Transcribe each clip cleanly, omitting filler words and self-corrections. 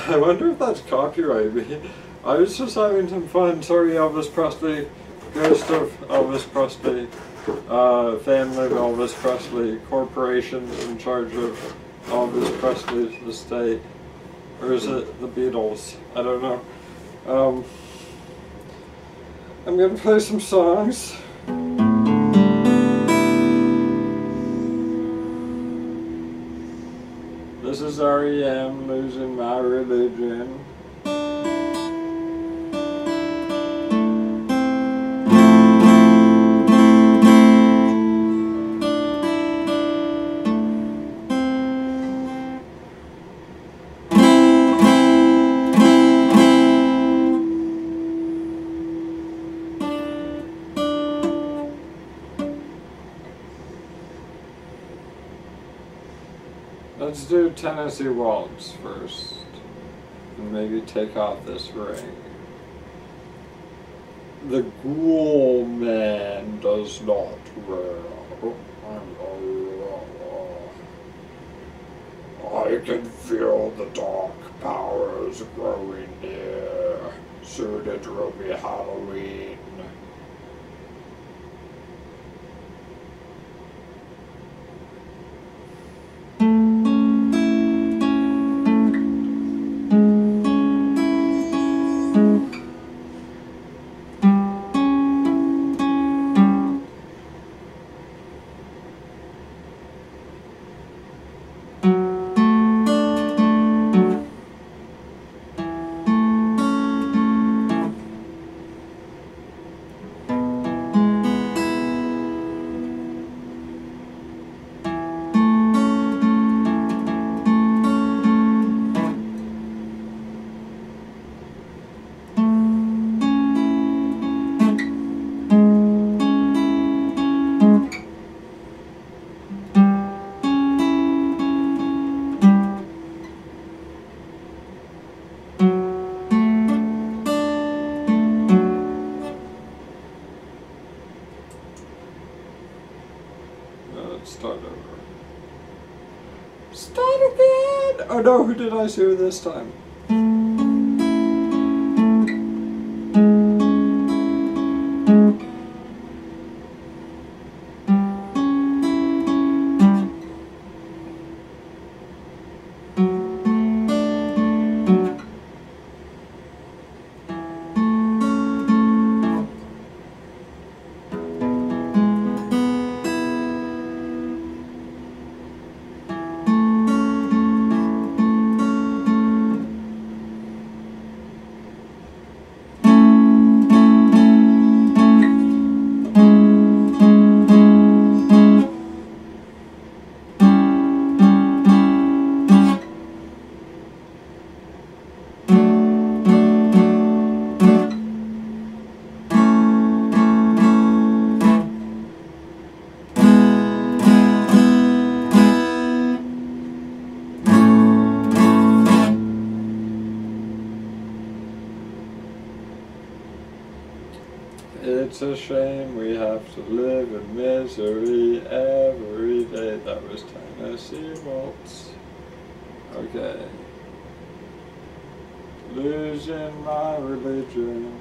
I wonder if that's copyright. I was just having some fun. Sorry, Elvis Presley, ghost of Elvis Presley, family of Elvis Presley, corporations in charge of Elvis Presley's estate. Or is it the Beatles? I don't know. I'm gonna play some songs. This is R.E.M. Losing My Religion. Let's do Tennessee Waltz first, and maybe take off this ring. The Ghoul Man does not wear. I can feel the dark powers growing near. Soon it will be Halloween. Start over. Start again! Oh no, who did I sue this time? It's a shame we have to live in misery every day. That was Tennessee Waltz. Okay. Losing my religion.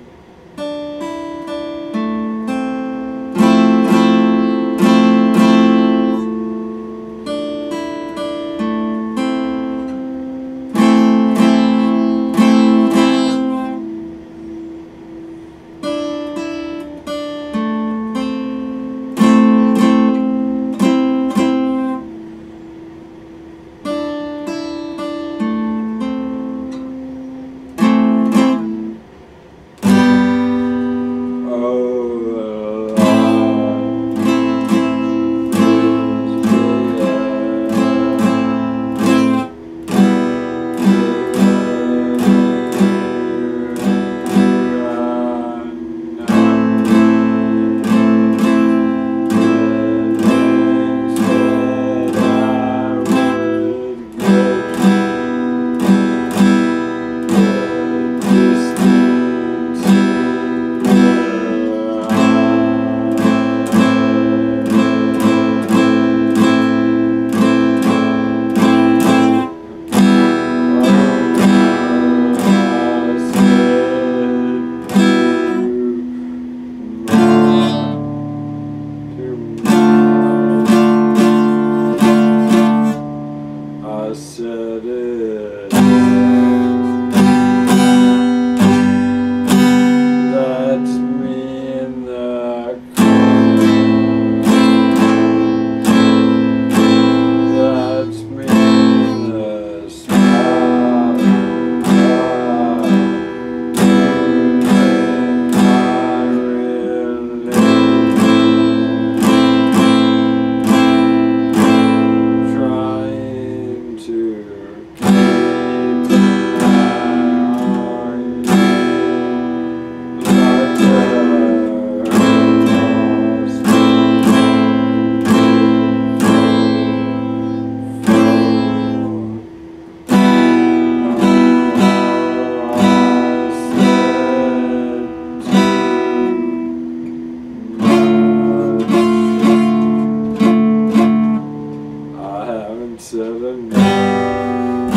said and done.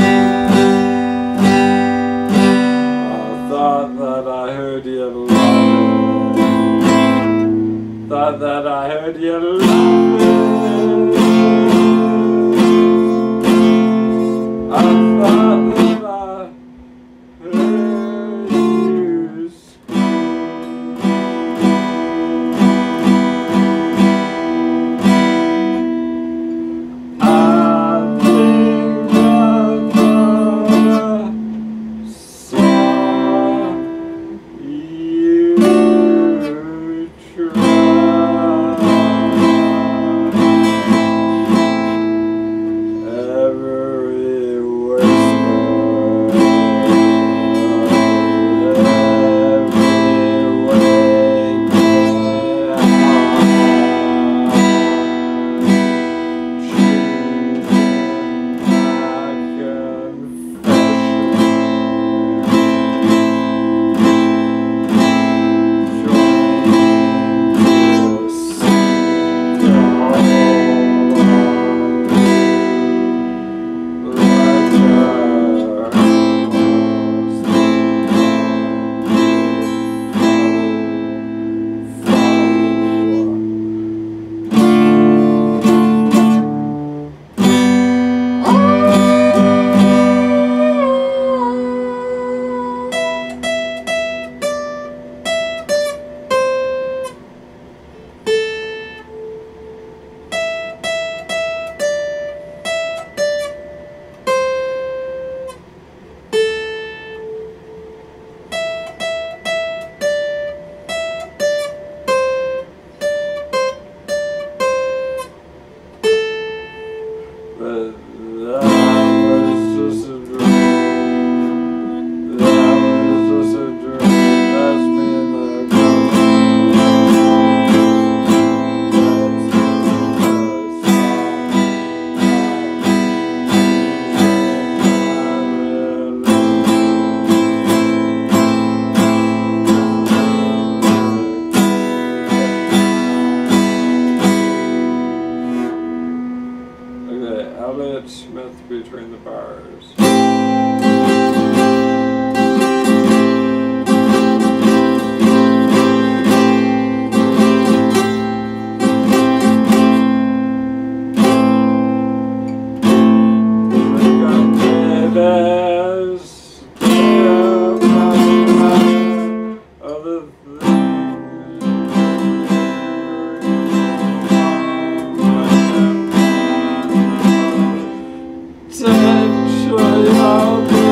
I thought that I heard you laughing. Thought that I heard you laughing. I thought that I heard you scream. I think I thought I saw you try. Every whisper, every wake, but that was just a dream. That was just a dream. That's me in the groove. Okay, Elliott Smith Between the Bars. Potentially I'll be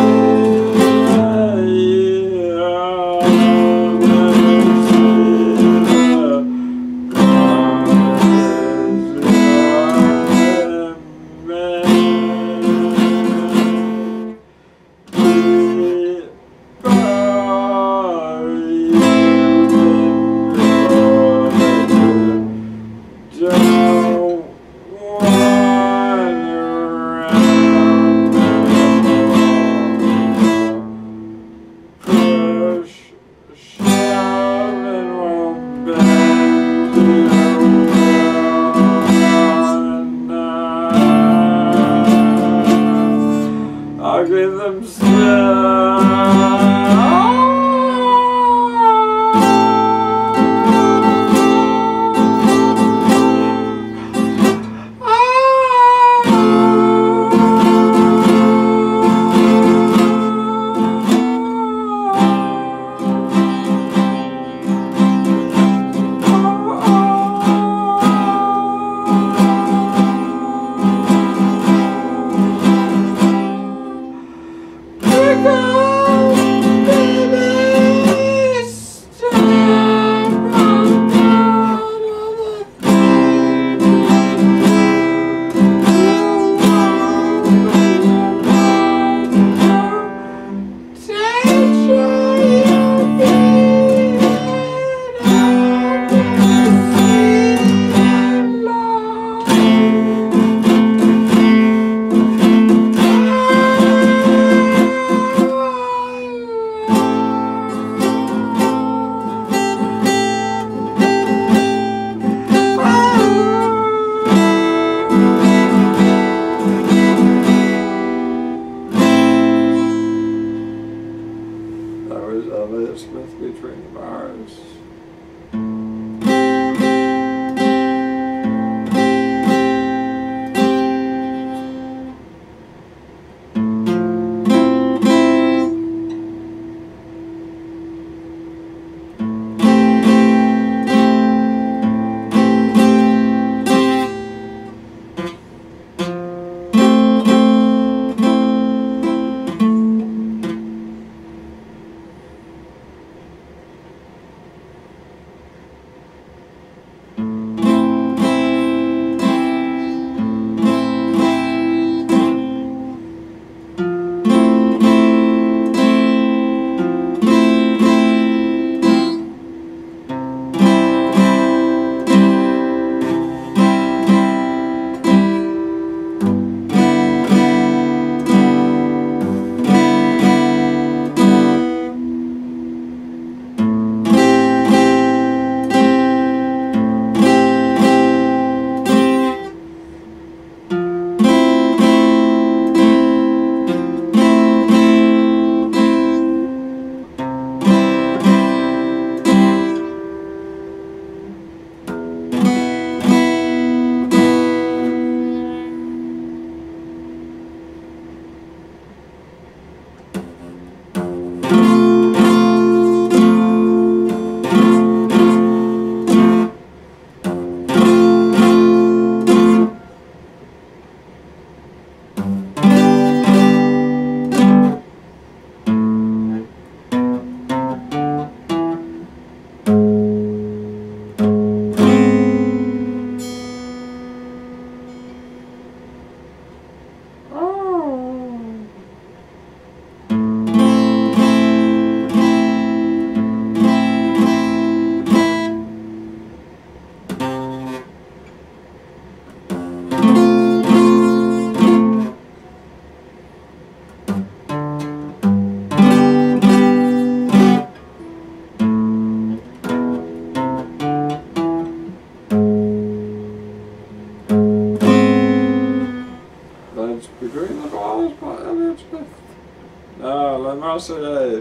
between the bars. Between the bars by Elliott Smith. Now, La Marseillaise.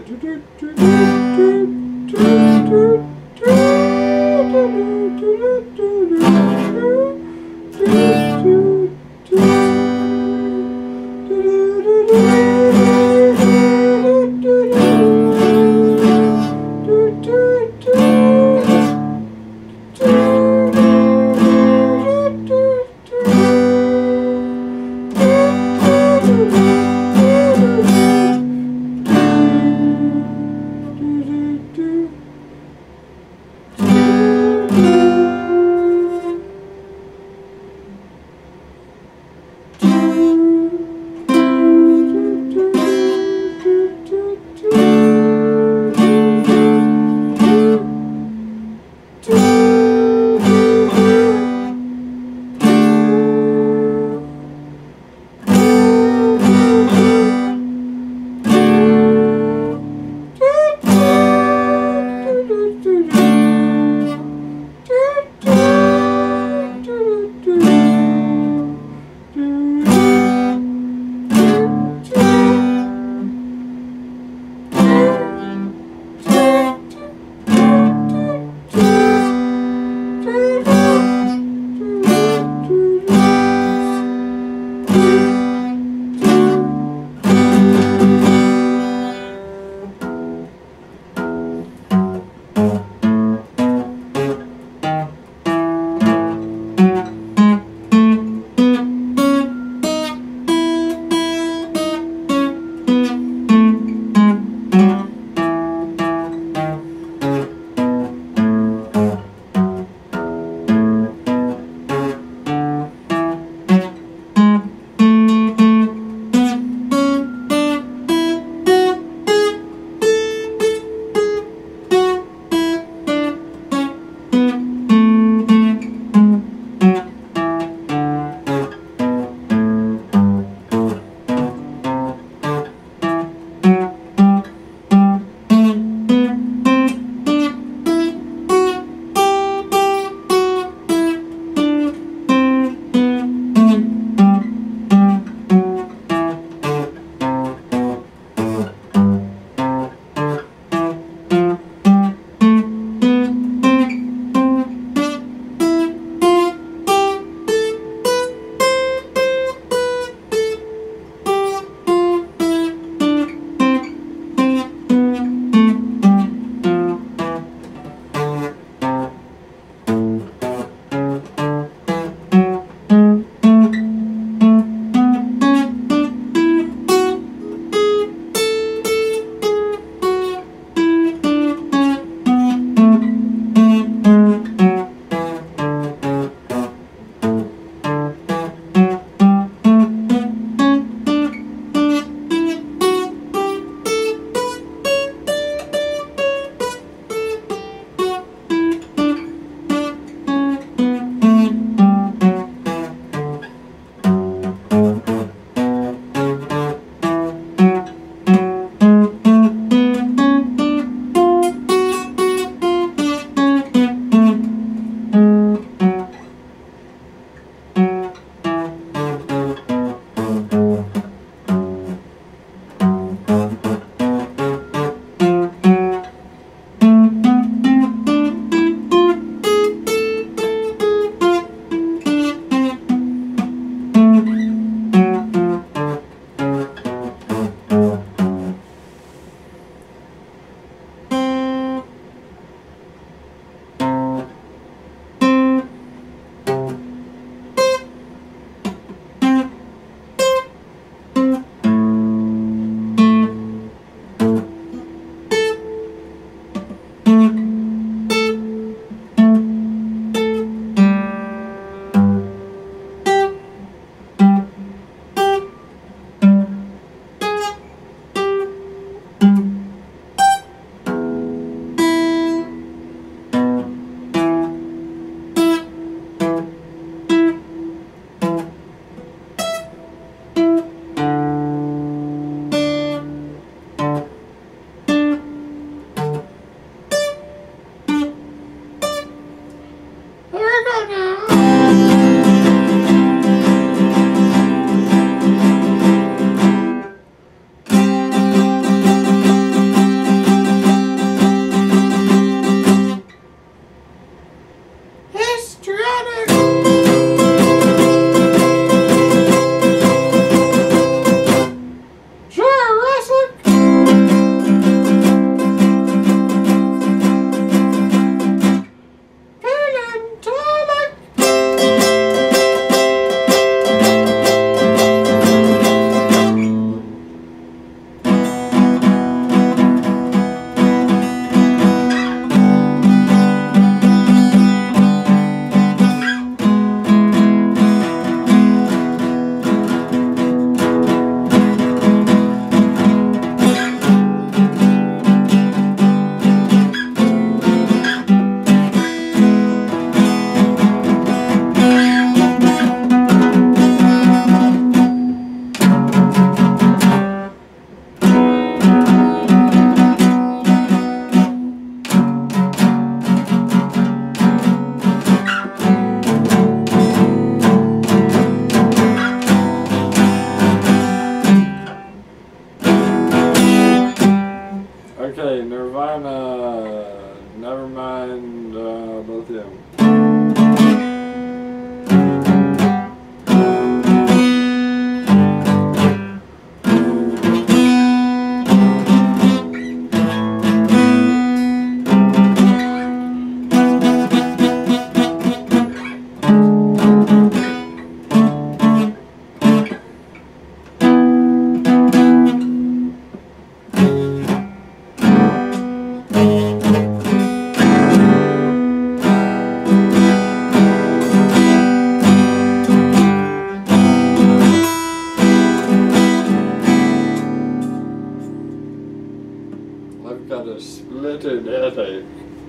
splitting headache.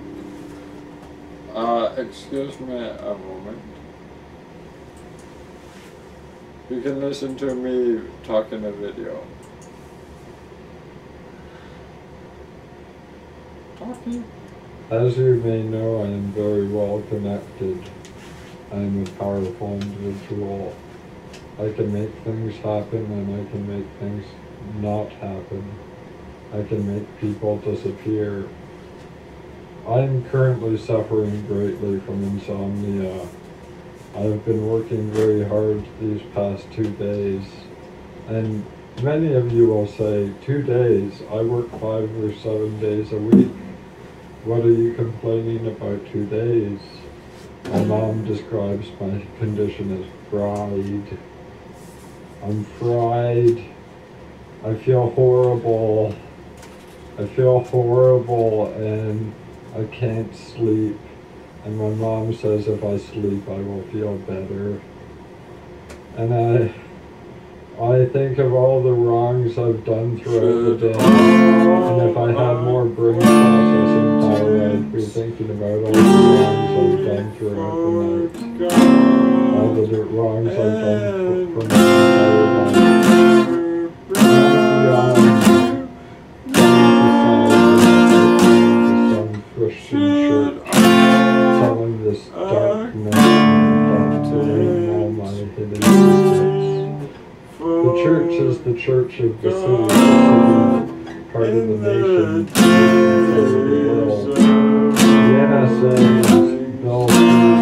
Excuse me a moment. You can listen to me talk in a video. Talking. As you may know, I am very well connected. I am a powerful individual. I can make things happen and I can make things not happen. I can make people disappear. I am currently suffering greatly from insomnia. I have been working very hard these past 2 days, and many of you will say, 2 days? I work 5 or 7 days a week. What are you complaining about 2 days? My mom describes my condition as fried. I'm fried. I feel horrible. I feel horrible and I can't sleep. And my mom says if I sleep I will feel better. And I think of all the wrongs I've done throughout the day. And if I had more brain processing power, I'd be thinking about all the wrongs I've done throughout the night. All the wrongs I've done from my entire life. Christian church, telling this darkness and dark all my hidden secrets. The church is the church of the city, part of the nation, part of the world. The NSA is built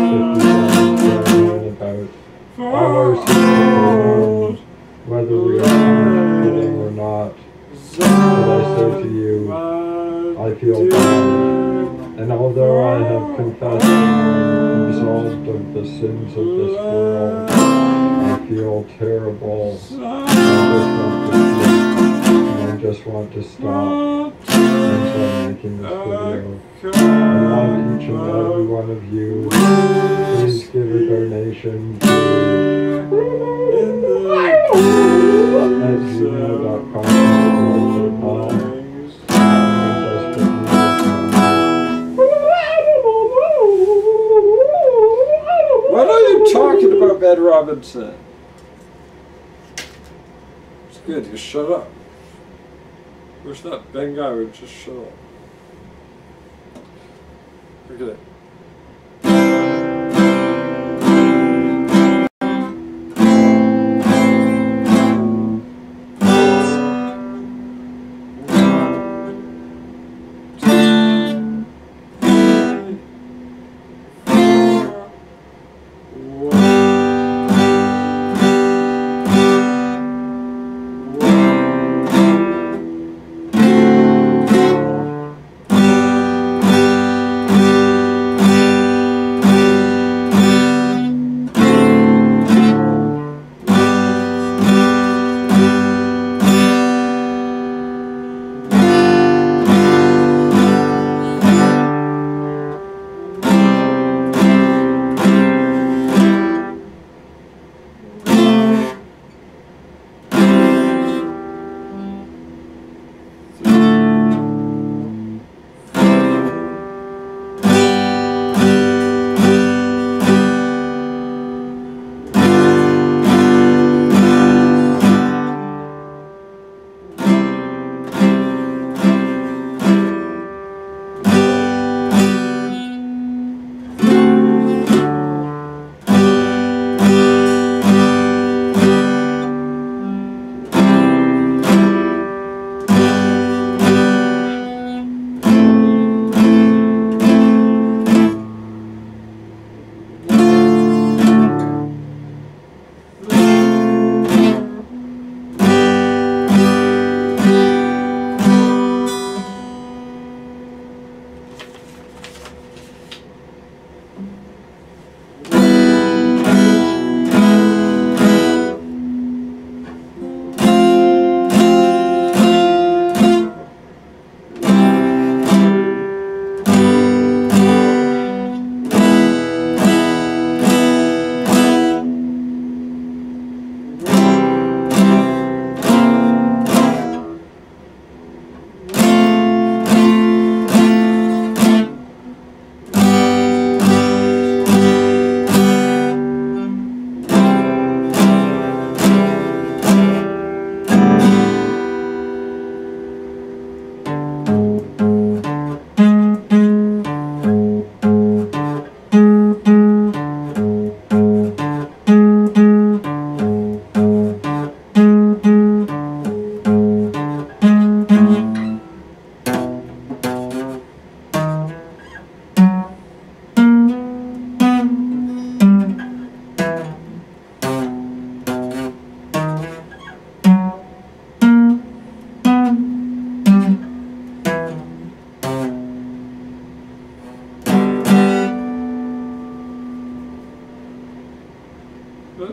50 about all our secrets, whether we are comfortable or not. But I say to you, I feel bad. And although I have confessed and absolved of the sins of this world, I feel terrible. I just want to stop. And so I'm making this video. I love each and every one of you. Please give a donation to @gmail.com. What are you talking about, Ben Robinson? It's good, you shut up. Wish that Ben guy would just shut up. Look at it.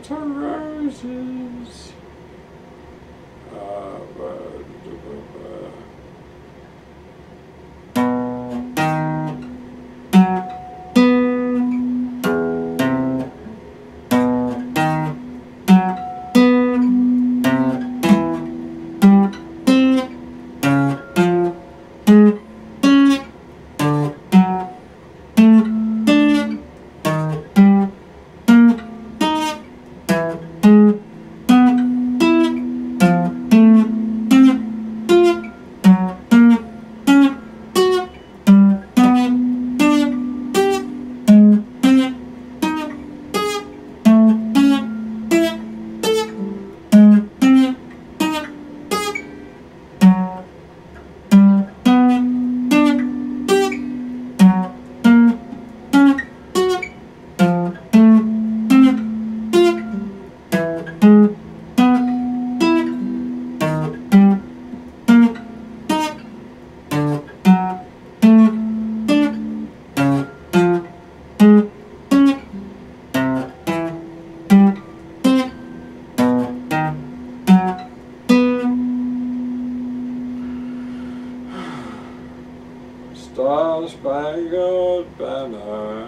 lots of roses. Star-Spangled Banner.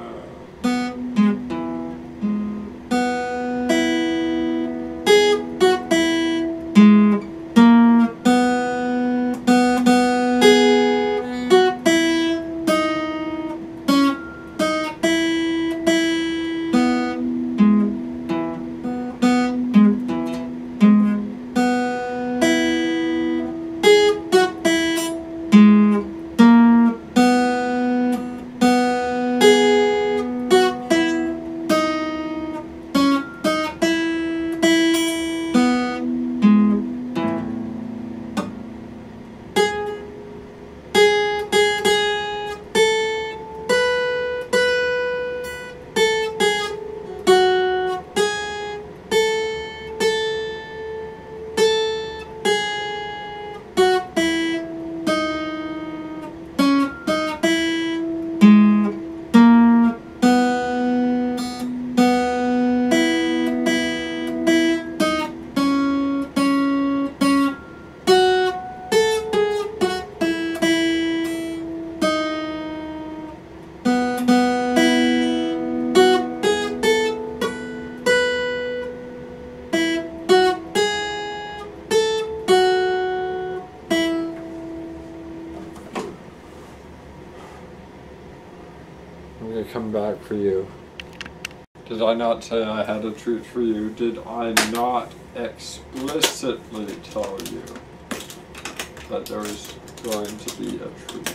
I'm gonna come back for you. Did I not say I had a treat for you? Did I not explicitly tell you that there is going to be a treat?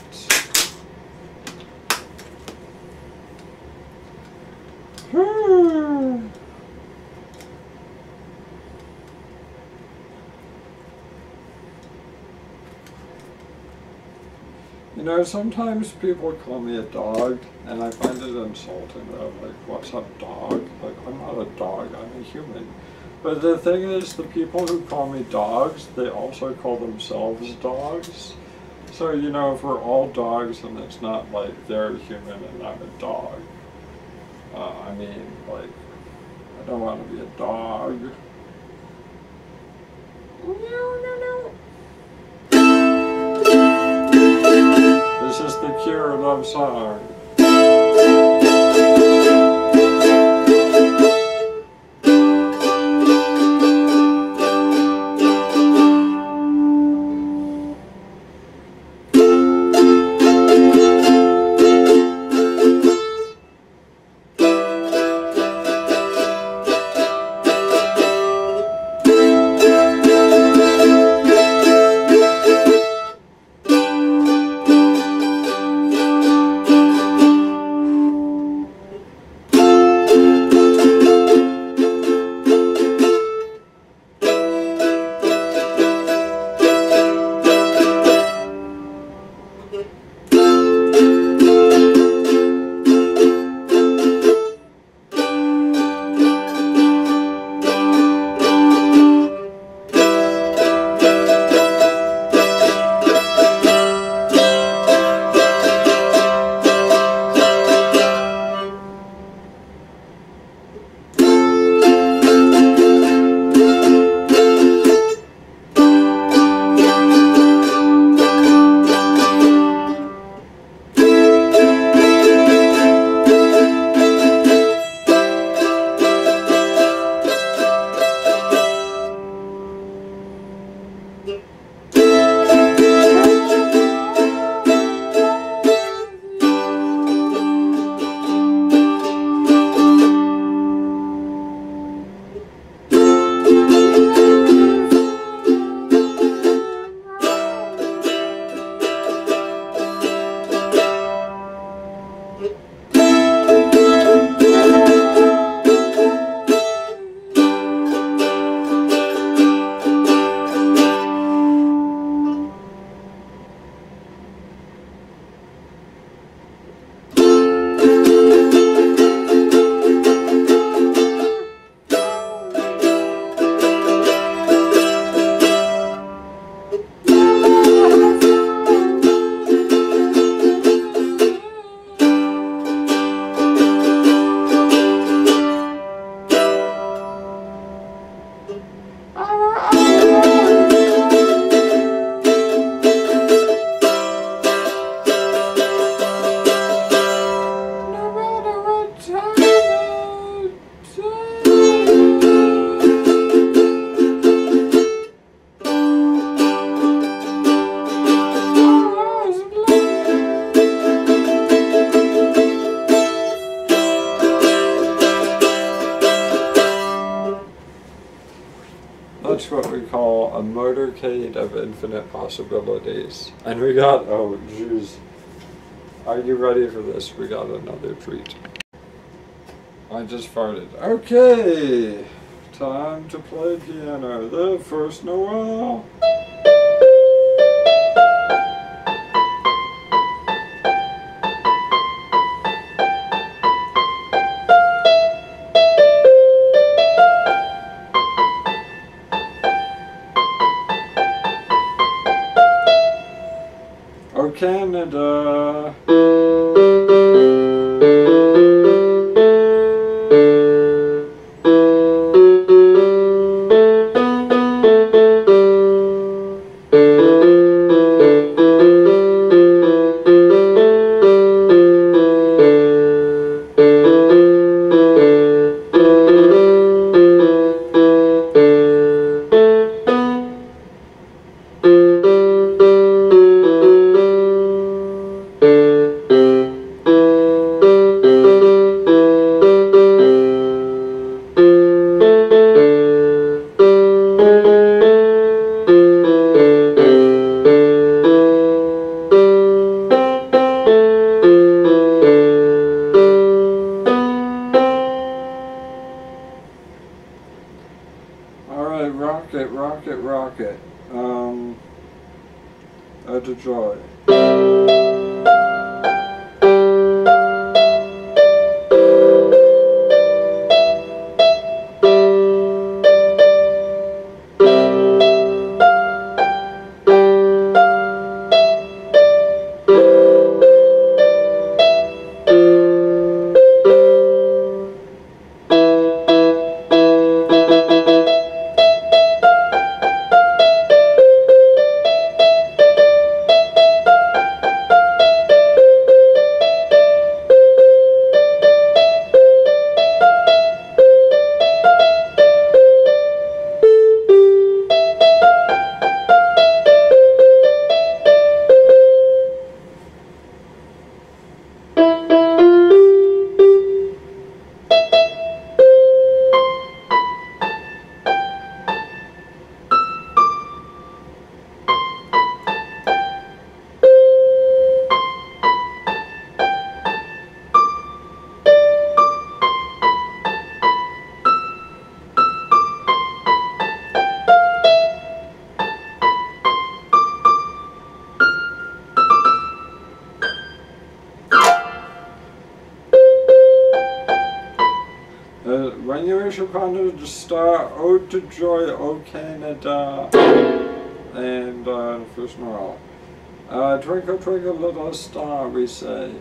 You know, sometimes people call me a dog, and I find it insulting. They're like, what's up, dog? Like, I'm not a dog, I'm a human. But the thing is, the people who call me dogs, they also call themselves dogs. So, you know, if we're all dogs, and it's not like they're human and I'm a dog. I mean, like, I don't want to be a dog. No. This is the Cure love song. That's what we call a motorcade of infinite possibilities. And we got, oh jeez. Are you ready for this? We got another treat. I just farted. Okay! Time to play piano. The first Noel. Oh, Canada. Alright, rocket, rocket, rocket. Edge of Joy. When you wish upon a star, ode to joy, O Canada, and first Noel. Twinkle, twinkle, little star, we say.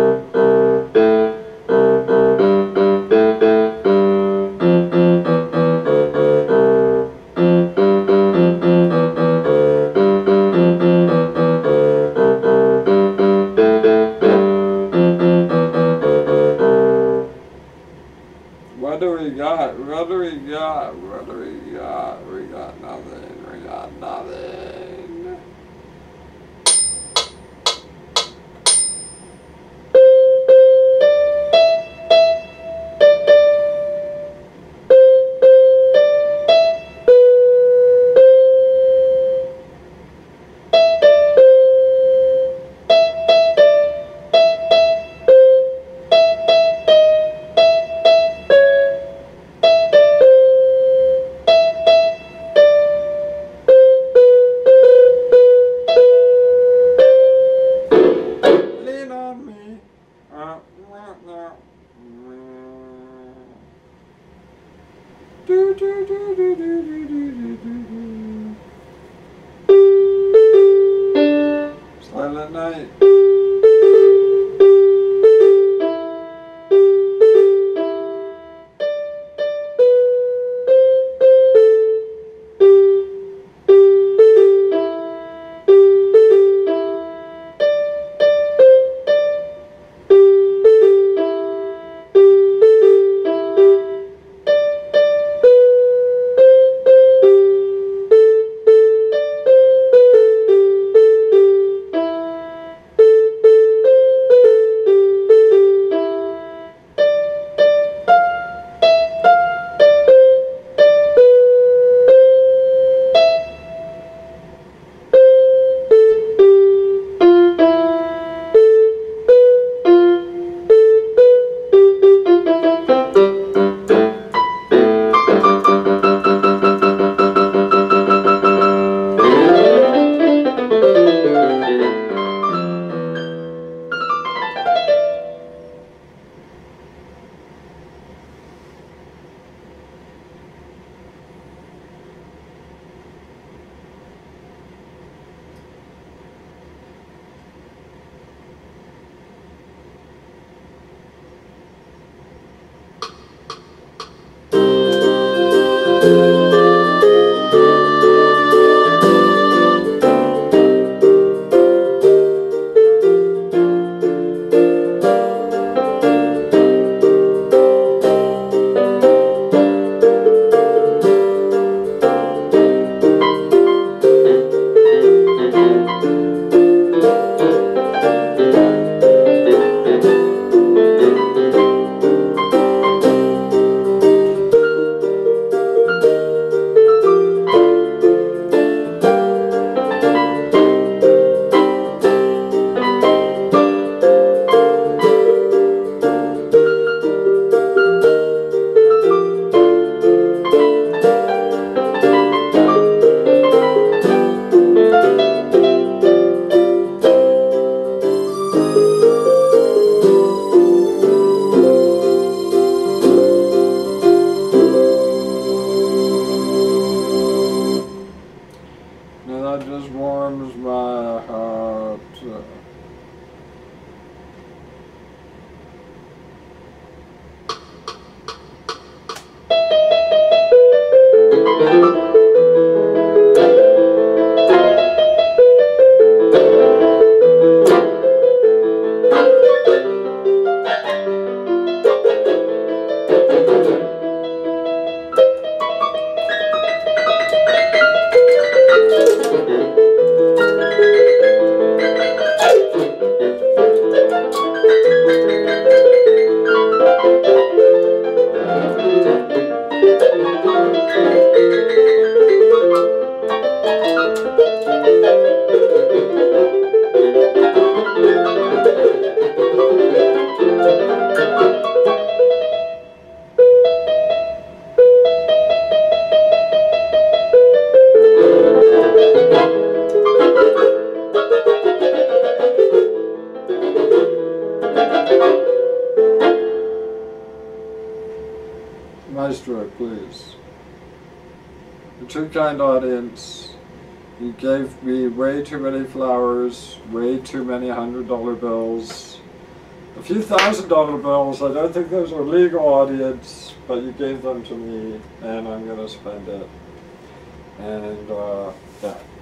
What do we got? What do we got? What do we got? We got nothing. We got nothing. please. You're too kind, audience. You gave me way too many flowers, way too many $100 bills. A few $1,000 bills, I don't think those are legal, audience, but you gave them to me, and I'm gonna spend it. And, yeah.